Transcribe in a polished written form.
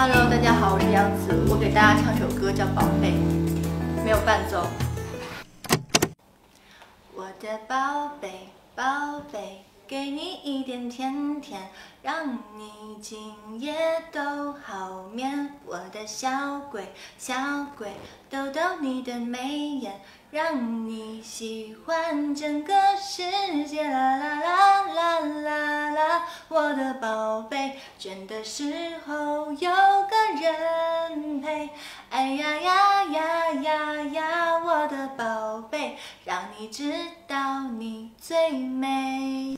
Hello， 大家好，我是杨子，我给大家唱首歌叫《宝贝》，没有伴奏。我的宝贝，宝贝，给你一点甜甜，让你今夜都好眠。我的小鬼，小鬼，逗逗你的眉眼，让你喜欢整个世界。啦啦啦啦啦啦，我的宝贝，倦的时候有个人陪。哎呀呀呀呀呀，我的宝贝，让你知道你最美。